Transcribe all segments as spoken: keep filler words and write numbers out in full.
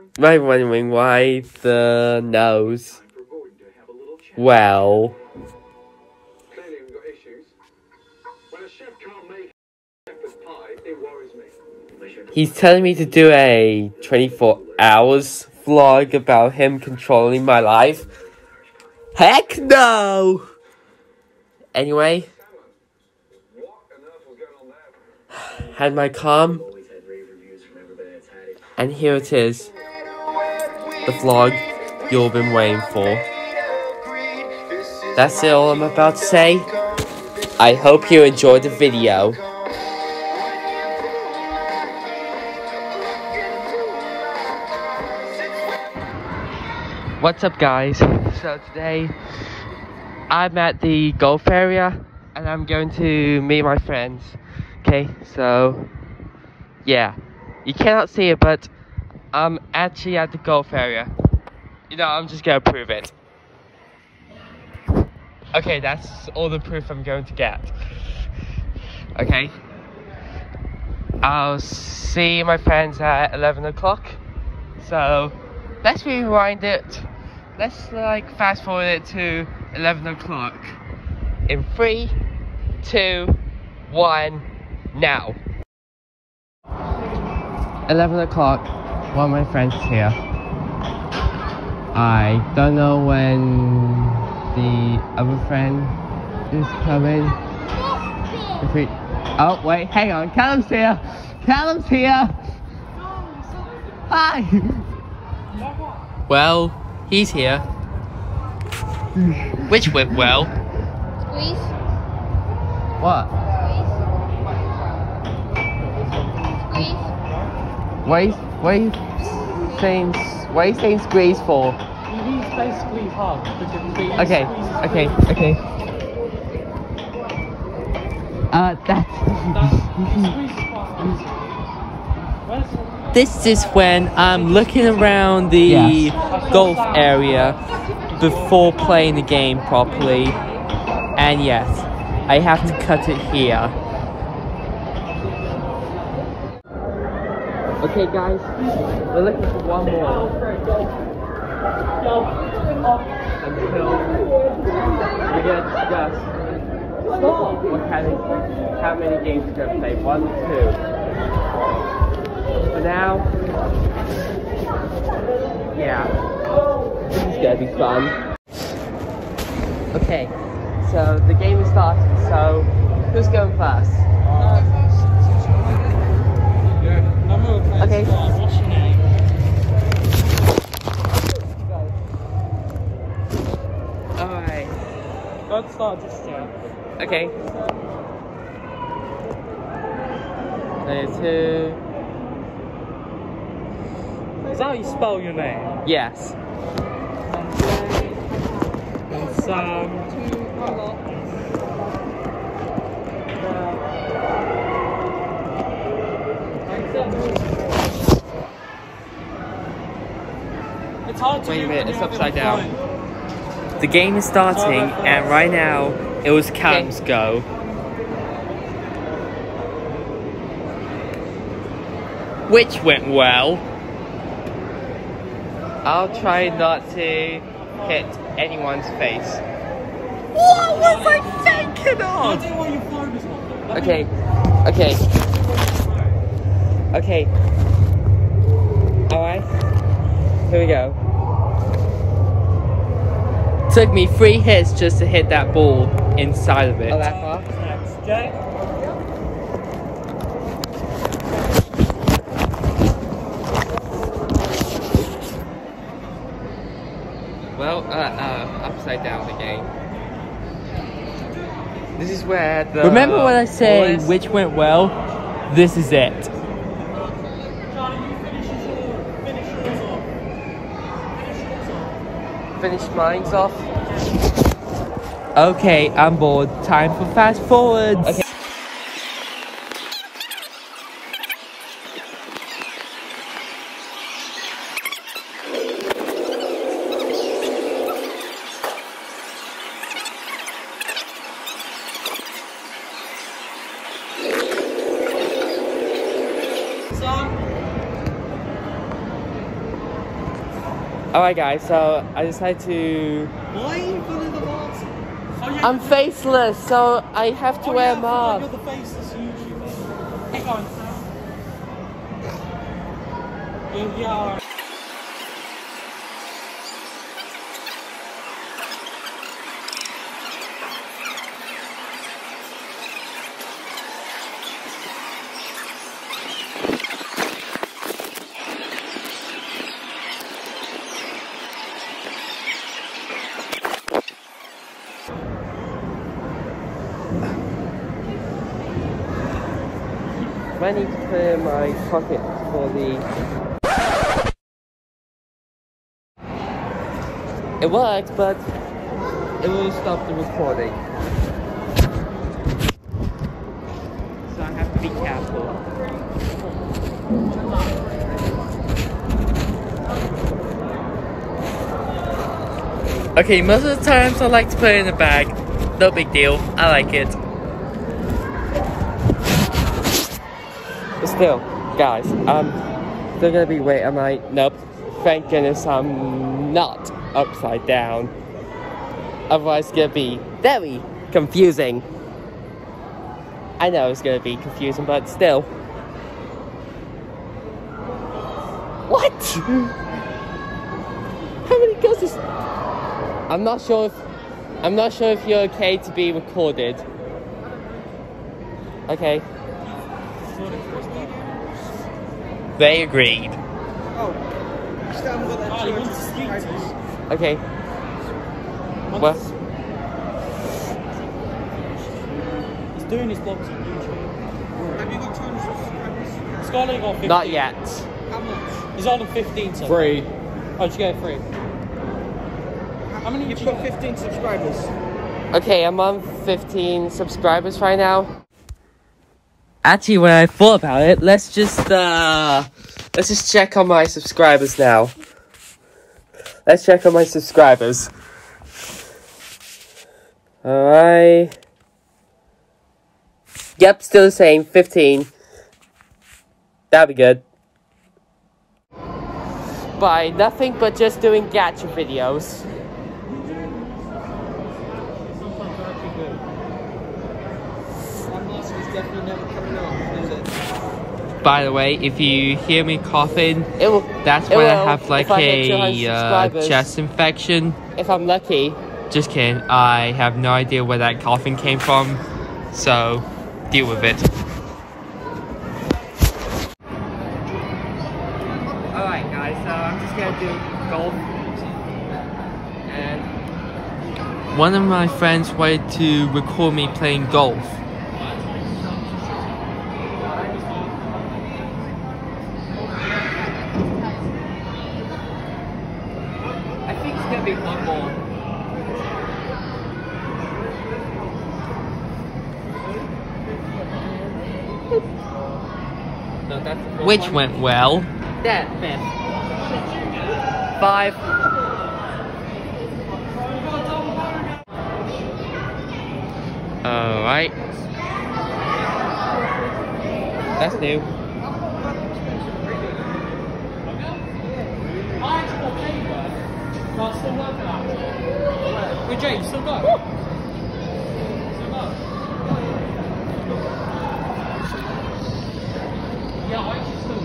might be wondering why the nose. Well, he's telling me to do a twenty-four hours vlog about him controlling my life. Heck no! Anyway, had my calm, and here it is, the vlog you've been waiting for. That's it all I'm about to say. I hope you enjoyed the video. What's up, guys? So today I'm at the golf area and I'm going to meet my friends. Okay, so yeah, you cannot see it, but I'm actually at the golf area. You know, I'm just gonna prove it. Okay, that's all the proof I'm going to get. Okay, I'll see my friends at eleven o'clock. So let's rewind it. Let's like fast forward it to eleven o'clock. In three, two, one, now. eleven o'clock. One of my friends is here. I don't know when the other friend is coming. If we, oh wait, hang on. Callum's here. Callum's here. Hi. Well, he's here. Which went well. Squeeze. What? Squeeze. Why? Why are you saying? Why are you saying squeeze for? He's basically hard. Okay, okay, okay. Uh, that's. This is when I'm looking around the yes. golf area before playing the game properly. And yes, I have to cut it here. Okay guys, we're looking for one more. Until we get discuss what kind of, how many games we're gonna play. One, two. For now, yeah, this is gonna be fun. Okay, so the game is starting, so who's going first? Okay. What's your name? Alright. Don't start this time. Okay. There two. Is that how you spell your name? Yes. And Sam. It's hard to Wait a do minute, when it's you have it upside on down. phone. The game is starting, and right now it was Callum's go. Which went well. I'll try not to hit anyone's face. What was I thinking I of? don't know why you focus on them. Okay, okay, okay. Alright, here we go. Took me three hits just to hit that ball inside of it. Oh, that far? Next, Jay. Well, uh, uh, upside down again. This is where the... Remember what I say, boys... which went well? This is it. Johnny, you finish yours, finish yours off. Finish yours off. Finish mine's off. Okay, I'm bored. Time for fast forwards. Okay. Alright guys, so I decided to... Why are you putting the mask? Oh, yeah, I'm faceless, so I have to oh, wear yeah, a mask. You're the faceless YouTuber. Keep going. Yeah, yeah, alright. I need to put in my pocket for the... It works, but it will stop the recording. So I have to be careful. Okay, most of the times I like to put it in a bag. No big deal. I like it. But still, guys, um, they're gonna be, wait, am I? Nope. Thank goodness I'm not upside down. Otherwise, it's gonna be very confusing. I know it's gonna be confusing, but still. What? How many girls is? I'm not sure if I'm not sure if you're okay to be recorded. Okay. They agreed. Oh, still haven't got that. Oh, you want to speak to us? Okay. Well, he's doing his vlogs on YouTube. Have you got two hundred subscribers? Scarlett got fifteen. not yet. How much? He's on fifteen so Free. Oh, did you get free? How many? You've got fifteen subscribers. Okay, I'm on fifteen subscribers right now. Actually, when I thought about it, let's just uh, Let's just check on my subscribers now. Let's check on my subscribers. Alright. Yep, still the same, fifteen. That'll be good. By nothing but just doing gacha videos. Definitely never coming on, is it? by the way, if you hear me coughing, It will, that's it when I will have like if I hit two hundred a uh, subscribers. chest infection. If I'm lucky. Just kidding. I have no idea where that coughing came from, so deal with it. Alright guys, so I'm just gonna do golf. And One of my friends wanted to record me playing golf. I think it's gonna be one more. No, that's the fourth Which one. went well. That fifth. Five. Alright. That's new. Can't still work at that. Wait, Jay, you still go? Still go? Yeah, I actually still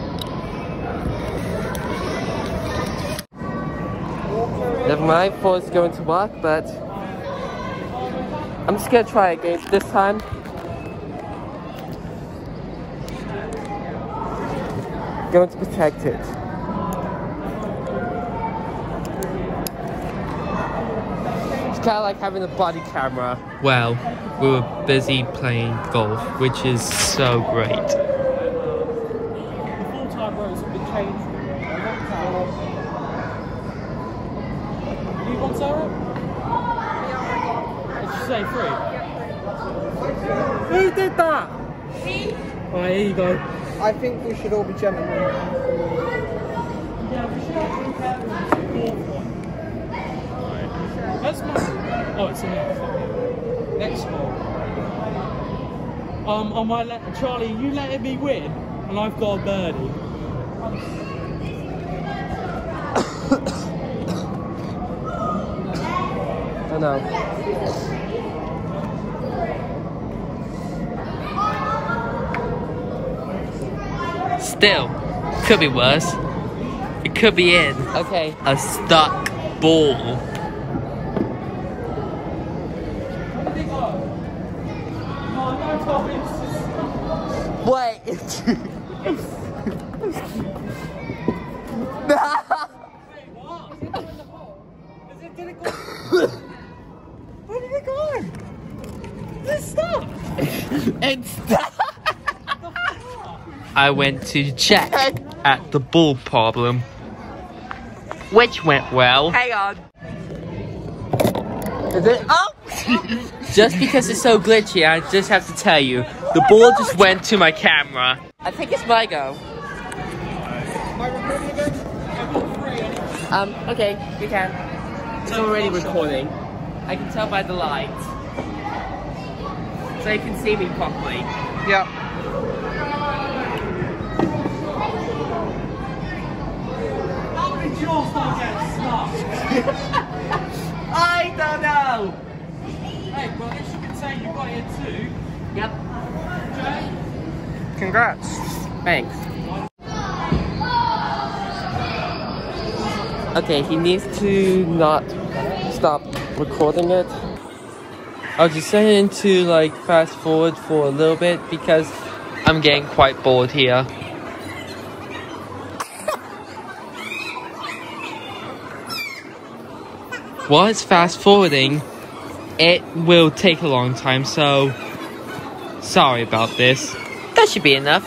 work. Never mind, thought it's going to work, but I'm just gonna try again this time. Going to protect it. It's kind of like having a body camera. Well, we were busy playing golf, which is so great. The full-time roles have been changed. Do you want Sarah? Did you say free? Who did that? Me. Alright, here you go. I think we should all be gentlemen. Yeah, we should have to prepare for the fourth one. That's my... Oh, it's in there. Next one. Um, on my let Charlie, you letting me win, and I've got a birdie. never know. Still, could be worse. It could be in Okay. a stuck ball. Wait. Where did it go? This stuff. It's I went to check at the ball problem, which went well. Hang on. Is it? Oh! Just because it's so glitchy, I just have to tell you, the ball just went to my camera. I think it's my go. Um, okay, you can. It's already recording. I can tell by the light. So you can see me properly. Yeah. How did yours not get stuck? I don't know! Hey, well, at least you can say you got it too. Yep. Jay? Congrats. Thanks. Okay, he needs to not stop recording it. I'll just set it to like fast forward for a little bit because I'm getting quite bored here. While it's fast forwarding, it will take a long time, so sorry about this. That should be enough.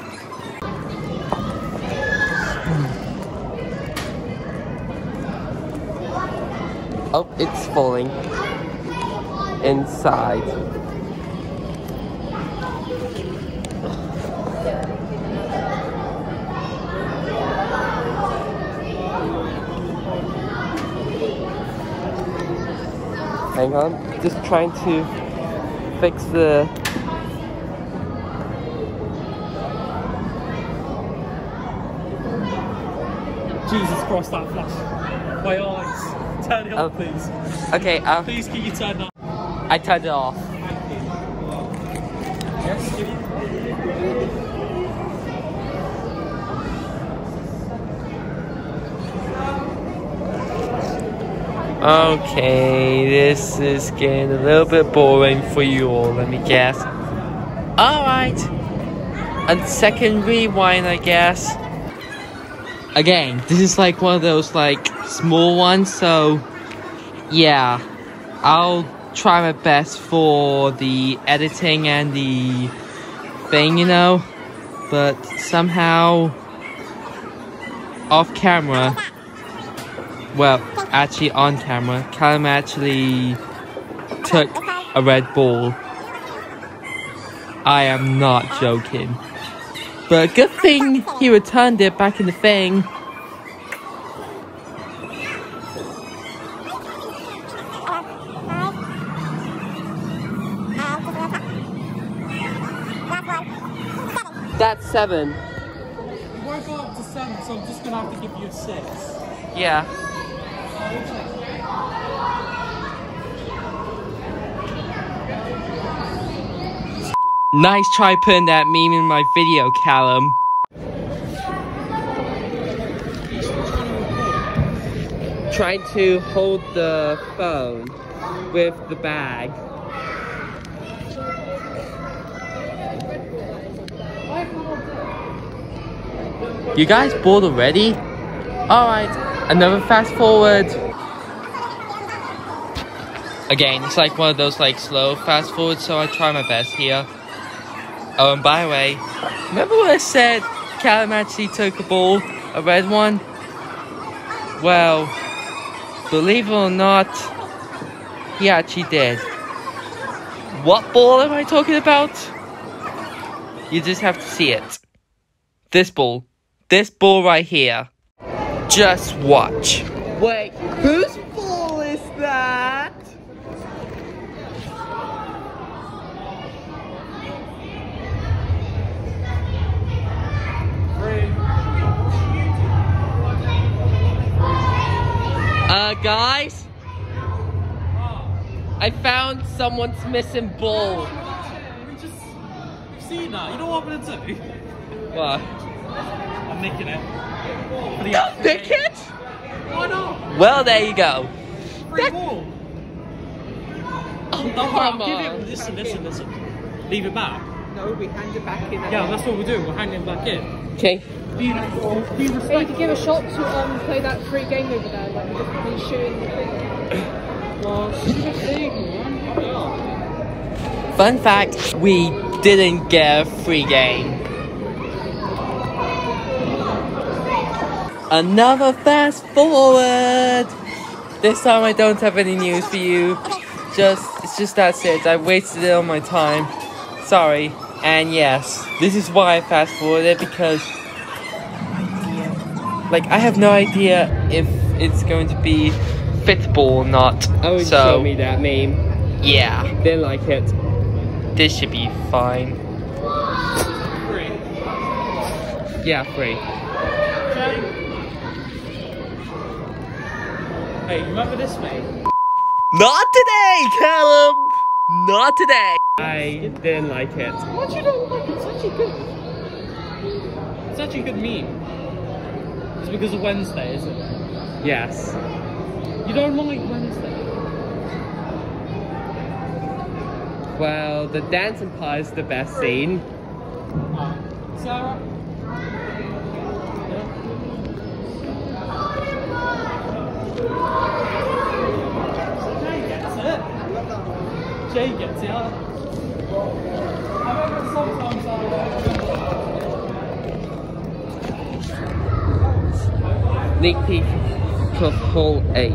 Oh, it's falling inside. Hang on, just trying to fix the. Jesus Christ, that flash. My eyes. Turn it Oh. off, please. Okay, uh, Please, can you turn that? I turned it off. Thank you. Yes? Okay, this is getting a little bit boring for you all, let me guess. Alright. A second rewind, I guess. Again, this is like one of those like small ones, so yeah. I'll try my best for the editing and the thing, you know. But somehow off camera, well, actually on camera, Callum actually took a red ball. I am not joking. But good thing he returned it back in the thing. That's seven. You won't go up to seven, so I'm just going to have to give you a six. Yeah. Nice try putting that meme in my video, Callum. Trying to hold the phone with the bag. You guys bored already? Alright, another fast forward. Again, it's like one of those like slow fast forwards, so I try my best here. Oh, and by the way, remember when I said Callum actually took a ball, a red one? Well, believe it or not, he actually did. What ball am I talking about? You just have to see it. This ball. This ball right here. Just watch. Wait, whose ball is that? Uh, guys? I found someone's missing ball. We just, you've seen that. You know what I'm gonna do? What? I'm nicking it. Don't nick it? Why not? Well, there you go. Free That- ball. Oh, No, come I'll give on. it. Listen, listen, listen. Leave it back. No, we hand it back in. Yeah, that's what we're doing. We're hanging it back in. Okay. Be, be Hey, respectful. to give a shot to um play that free game over there, like just be shooting the thing. Well, shoot a thing, man. Yeah. Fun fact, we didn't get a free game. Another fast forward! This time I don't have any news for you. Just, it's just that's it. I wasted it on my time. Sorry. And yes, this is why I fast forwarded, because like I have no idea if it's going to be fitable or not. Oh, so show me that meme. yeah, Didn't like it. this should be fine. Free. Yeah, free. Okay. Hey, remember this, mate? Not today, Callum. Not today. I didn't like it. What you don't like? It's actually good. It's actually a good meme. It's because of Wednesday, isn't it? Yes. You don't like Wednesday? Well, the dancing part is the best scene. Alright. Sarah? Jay gets it. Jay gets it. I remember sometimes I... Sneak peek of hole eight.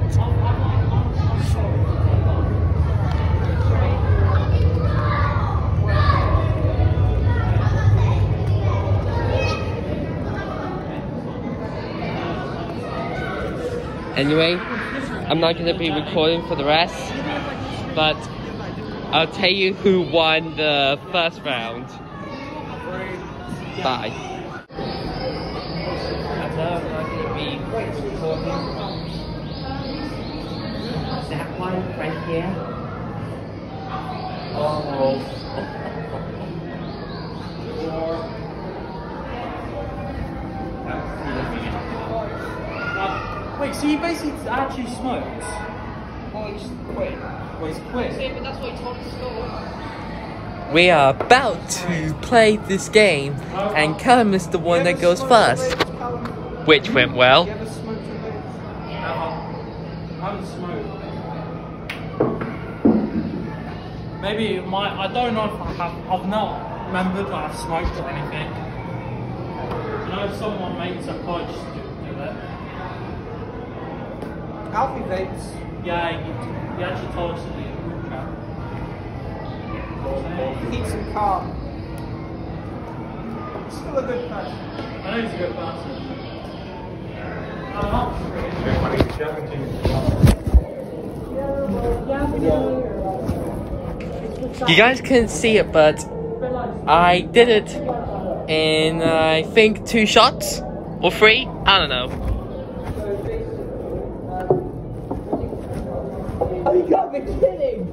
Anyway, I'm not going to be recording for the rest, but I'll tell you who won the first round. Bye. I'm not going to be recording. That one right here. Oh. Wait, so he basically actually smokes? Oh, he's quit. Well, he's quit. Yeah, but that's what he told us to go. We are about to play this game, and Callum is the one that goes first, which went well. You ever smoked your legs? I haven't smoked. Maybe my, I don't know if I have, I've not remembered when I've smoked or anything. I know some of my mates are quite just do it. Alfie vapes. Yeah, he, he actually told us to do it in the group chat. Keeps him calm. Still a good person. I know he's a good person. I'm not You guys couldn't see it, but I did it in, uh, I think, two shots or three. I don't know. Oh, you got me kidding!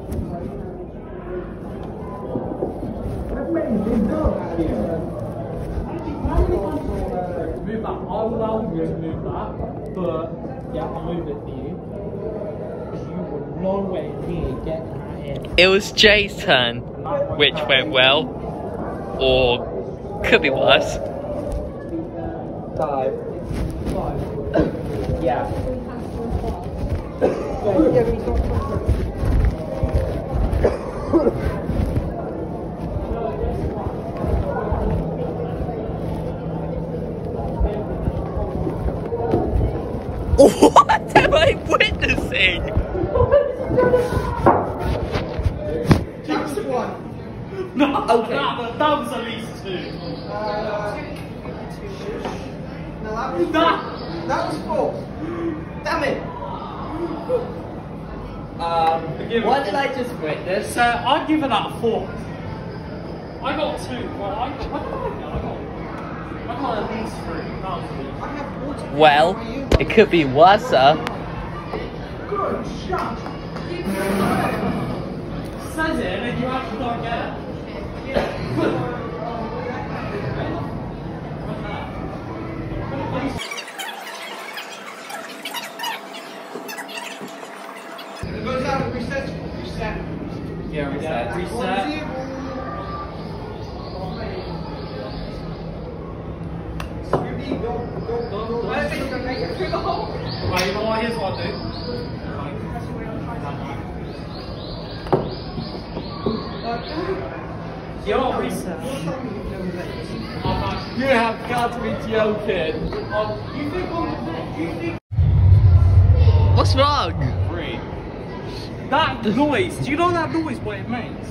Move that. I'll allow you to move that, but yeah, I'll move it for you. Because you were nowhere near getting that in. It was Jay's turn, which went well, or could be worse. Five. Five. Yeah. Yeah, but he's not What am I witnessing? Just one. No, Okay. that, that was at least two. Uh, no, that was That. That was four. Damn it. Um, Forgive what me. did I just witness? So I'd give it that a four. I got two. Well, I got. What did I get? I got. I got at least three. That was at least. I have water. Well, it could be worse. Good shot. Says it and then you actually don't get it. It goes out and resets. Reset. Yeah, reset. Reset. Scooby, go, go, go. I think you're gonna make it through the hole. Right, you know what? Here's what I'll do. You're reset. You have got to be joking. You think I'm you think What's wrong? free? That noise, do you know that noise what it makes?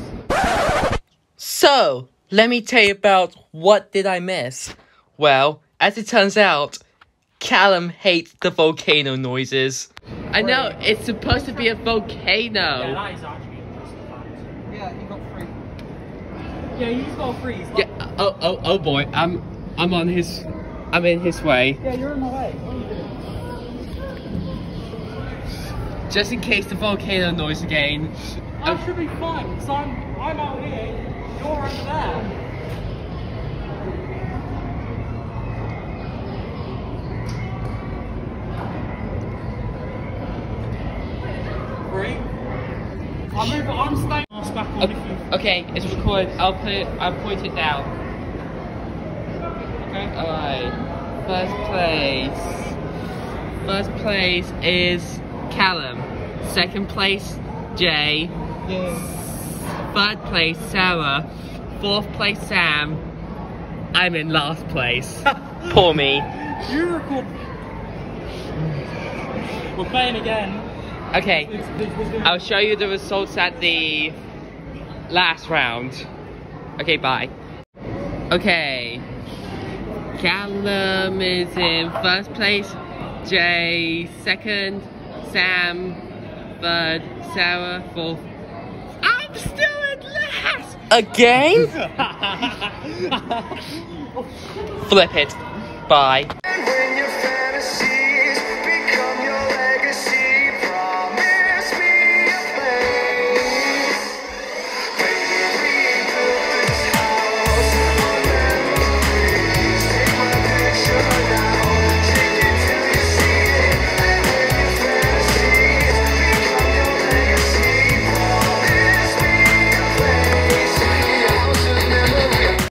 So, let me tell you about what did I miss. Well, as it turns out, Callum hates the volcano noises. I know, it's supposed to be a Yeah, volcano. that is actually just a fact. Yeah, you got three. Yeah, he's got a freeze. Yeah, oh, oh, oh boy, I'm, I'm on his, I'm in his way. Yeah, you're in the way. Just in case the volcano noise again. I should be fine, because I'm, I'm out here, you're over there. Three. I'm moving, I'm staying off back on if you... Okay, it's recorded. I'll put it, I'll point it down. Okay. Alright. First place. First place is Callum. Second place, Jay. Third place, Sarah. Fourth place, Sam. I'm in last place. Poor me. You record... We're playing again. Okay, It's, it's, it's, I'll show you the results at the last round. Okay, bye. Okay. Callum is in first place. Jay second. Sam third. Sarah fourth. I'm still in last! Again? Flip it. Bye.